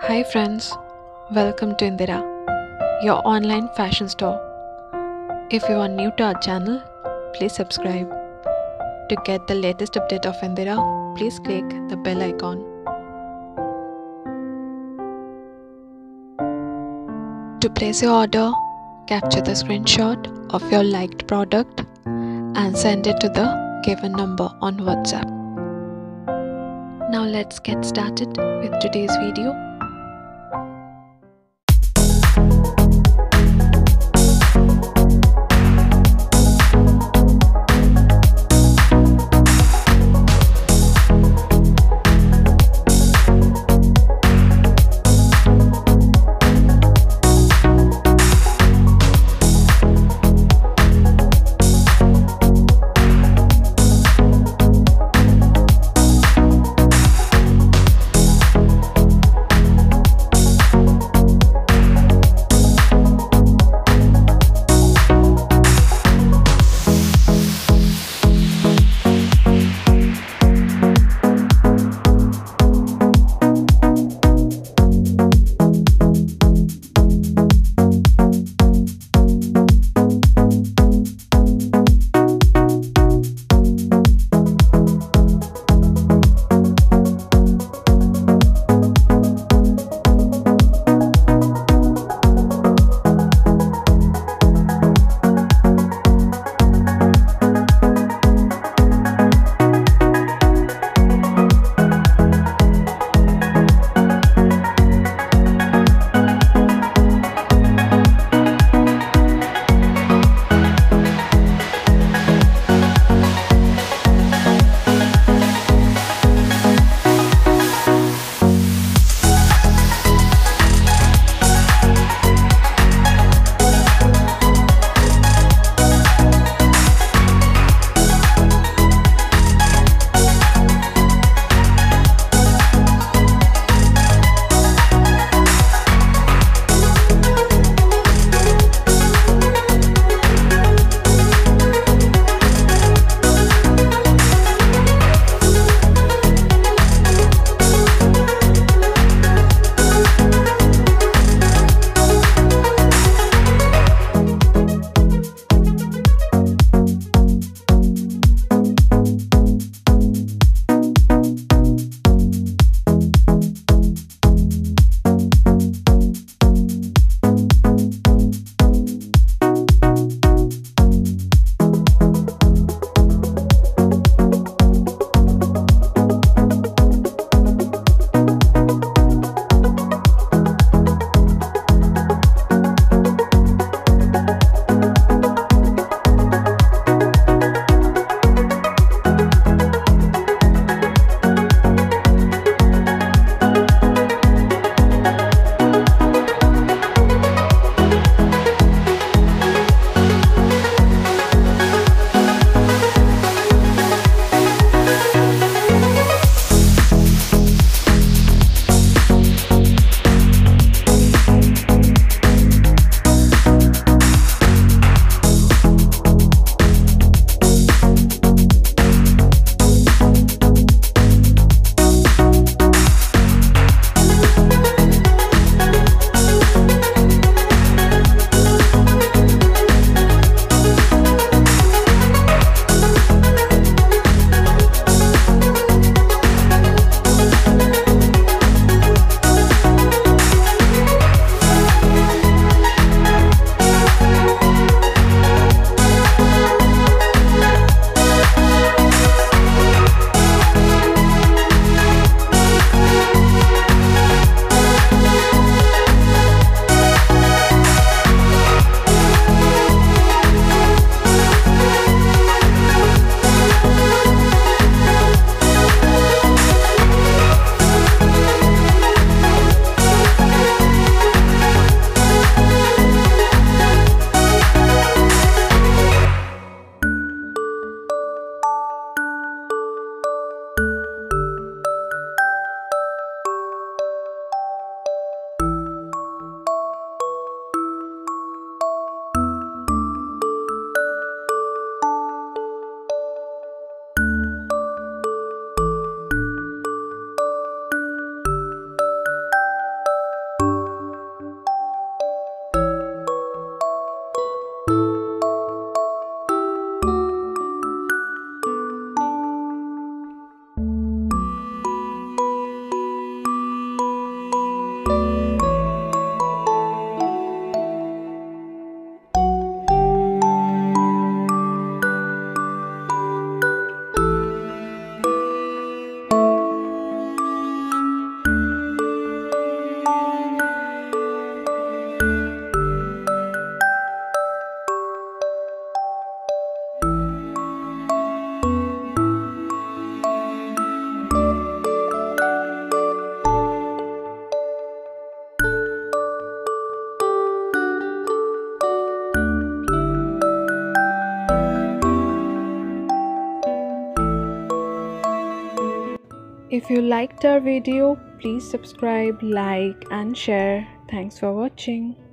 Hi friends, welcome to Indira, your online fashion store. If you are new to our channel, please subscribe. To get the latest update of Indira, please click the bell icon. To place your order, capture the screenshot of your liked product and send it to the given number on WhatsApp. Now let's get started with today's video. If you liked our video, please subscribe, like and share. Thanks for watching.